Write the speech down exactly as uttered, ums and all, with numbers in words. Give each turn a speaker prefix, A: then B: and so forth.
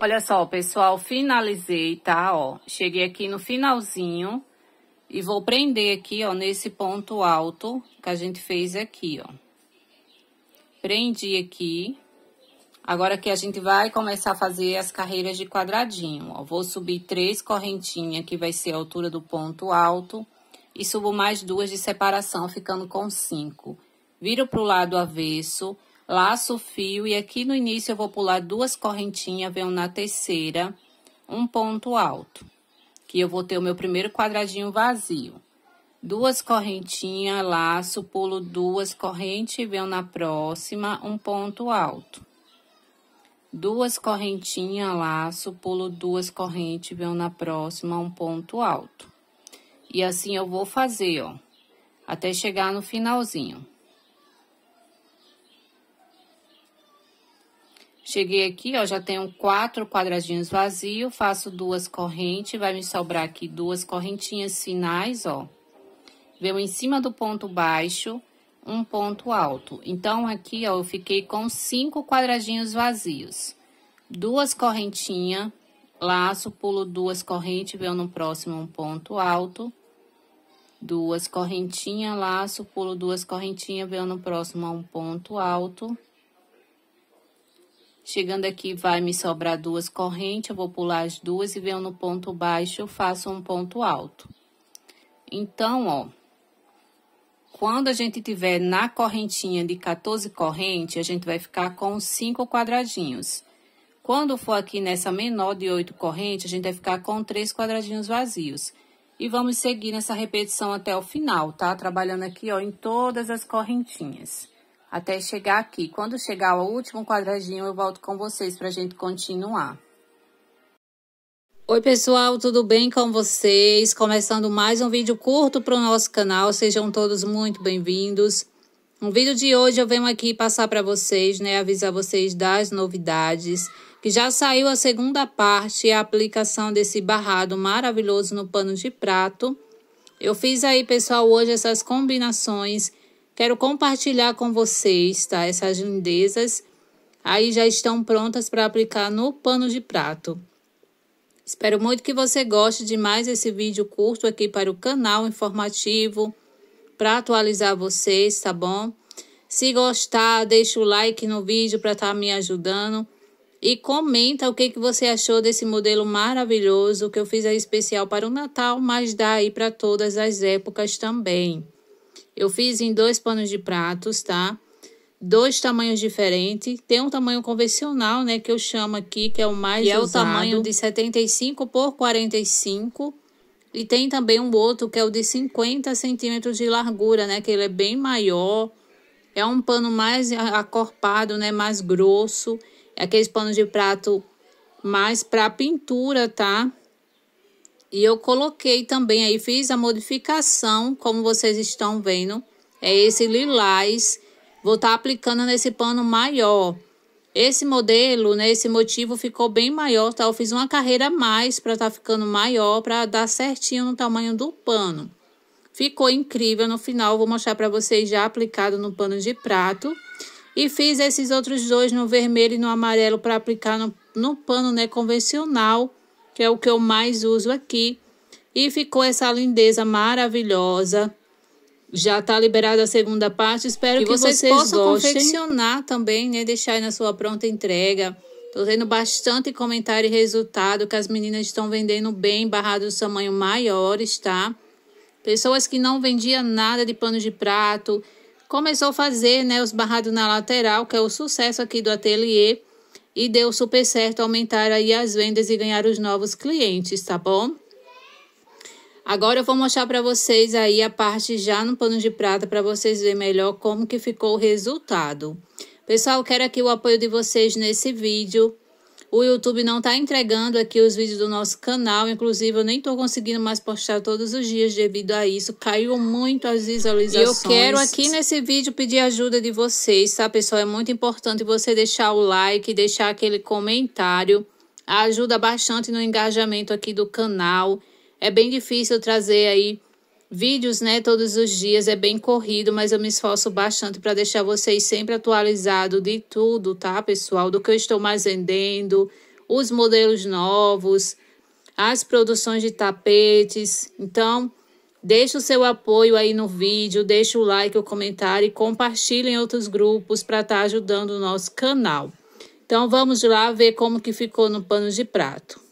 A: Olha só, pessoal, finalizei, tá? Ó, cheguei aqui no finalzinho e vou prender aqui, ó, nesse ponto alto que a gente fez aqui, ó. Prendi aqui. Agora aqui a gente vai começar a fazer as carreiras de quadradinho, ó. Vou subir três correntinhas, que vai ser a altura do ponto alto, e subo mais duas de separação, ficando com cinco. Viro pro lado avesso, laço o fio, e aqui no início eu vou pular duas correntinhas, venho na terceira, um ponto alto, que eu vou ter o meu primeiro quadradinho vazio. Duas correntinhas, laço, pulo duas correntes, venho na próxima, um ponto alto. Duas correntinhas, laço, pulo duas correntes, venho na próxima, um ponto alto. E assim eu vou fazer, ó, até chegar no finalzinho. Cheguei aqui, ó, já tenho quatro quadradinhos vazios, faço duas correntes, vai me sobrar aqui duas correntinhas finais, ó. Venho em cima do ponto baixo, um ponto alto. Então, aqui, ó, eu fiquei com cinco quadradinhos vazios. Duas correntinhas, laço, pulo duas correntes, venho no próximo um ponto alto. Duas correntinhas, laço, pulo duas correntinhas, venho no próximo um ponto alto. Chegando aqui, vai me sobrar duas correntes, eu vou pular as duas e venho no ponto baixo, faço um ponto alto. Então, ó, quando a gente tiver na correntinha de quatorze correntes, a gente vai ficar com cinco quadradinhos. Quando for aqui nessa menor de oito correntes, a gente vai ficar com três quadradinhos vazios. E vamos seguir nessa repetição até o final, tá? Trabalhando aqui, ó, em todas as correntinhas. Até chegar aqui. Quando chegar ao último quadradinho, eu volto com vocês pra gente continuar. Oi, pessoal, tudo bem com vocês? Começando mais um vídeo curto para o nosso canal, sejam todos muito bem-vindos. No vídeo de hoje eu venho aqui passar para vocês, né, avisar vocês das novidades, que já saiu a segunda parte, a aplicação desse barrado maravilhoso no pano de prato. Eu fiz aí, pessoal, hoje essas combinações, quero compartilhar com vocês, tá? Essas lindezas aí já estão prontas para aplicar no pano de prato. Espero muito que você goste de mais esse vídeo curto aqui para o canal informativo, para atualizar vocês, tá bom? Se gostar, deixa o like no vídeo para estar me ajudando. E comenta o que, que você achou desse modelo maravilhoso que eu fiz aí especial para o Natal, mas dá aí para todas as épocas também. Eu fiz em dois panos de pratos, tá? Dois tamanhos diferentes. Tem um tamanho convencional, né, que eu chamo aqui, que é o mais usado. E é o tamanho de setenta e cinco por quarenta e cinco. E tem também um outro, que é o de cinquenta centímetros de largura, né, que ele é bem maior. É um pano mais acorpado, né, mais grosso. É aqueles panos de prato mais para pintura, tá? E eu coloquei também aí, fiz a modificação, como vocês estão vendo. É esse lilás. Vou estar aplicando nesse pano maior. Esse modelo, né, esse motivo ficou bem maior, tá? Eu fiz uma carreira a mais para estar ficando maior, para dar certinho no tamanho do pano. Ficou incrível. No final, eu vou mostrar para vocês já aplicado no pano de prato. E fiz esses outros dois no vermelho e no amarelo para aplicar no, no pano, né, convencional, que é o que eu mais uso aqui. E ficou essa lindeza maravilhosa. Já tá liberada a segunda parte, espero que, que vocês, vocês possam gostem. Confeccionar também, né, deixar aí na sua pronta entrega. Tô tendo bastante comentário e resultado que as meninas estão vendendo bem, barrados tamanho maiores, tá? Pessoas que não vendiam nada de pano de prato, começou a fazer, né, os barrados na lateral, que é o sucesso aqui do ateliê, e deu super certo aumentar aí as vendas e ganhar os novos clientes, tá bom? Agora eu vou mostrar para vocês aí a parte já no pano de prata, para vocês verem melhor como que ficou o resultado. Pessoal, quero aqui o apoio de vocês nesse vídeo. O YouTube não tá entregando aqui os vídeos do nosso canal, inclusive eu nem tô conseguindo mais postar todos os dias devido a isso. Caiu muito as visualizações. E eu quero aqui nesse vídeo pedir ajuda de vocês, tá, pessoal? É muito importante você deixar o like, deixar aquele comentário. Ajuda bastante no engajamento aqui do canal. É bem difícil trazer aí vídeos, né, todos os dias, é bem corrido, mas eu me esforço bastante para deixar vocês sempre atualizados de tudo, tá, pessoal? Do que eu estou mais vendendo, os modelos novos, as produções de tapetes. Então, deixe o seu apoio aí no vídeo, deixe o like, o comentário e compartilhe em outros grupos para estar ajudando o nosso canal. Então, vamos lá ver como que ficou no pano de prato.